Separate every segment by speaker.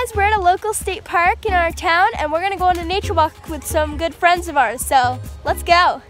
Speaker 1: guys, we're at a local state park in our town and we're gonna go on a nature walk with some good friends of ours, so let's go.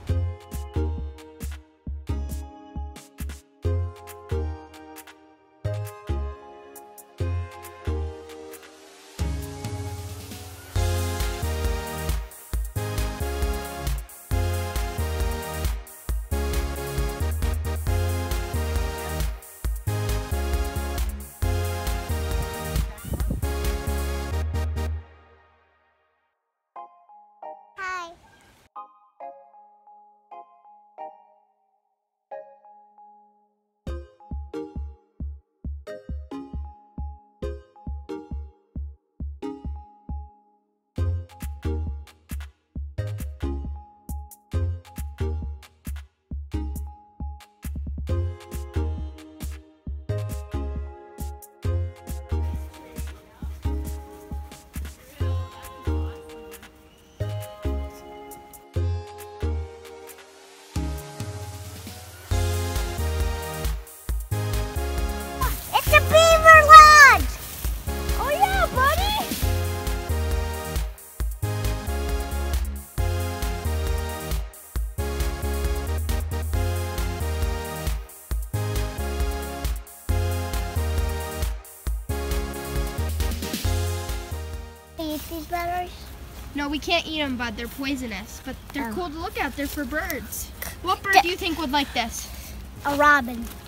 Speaker 2: These berries?
Speaker 1: No, we can't eat them, bud. They're poisonous, but they're cool to look at. They're for birds. What bird do you think would like this?
Speaker 2: A robin.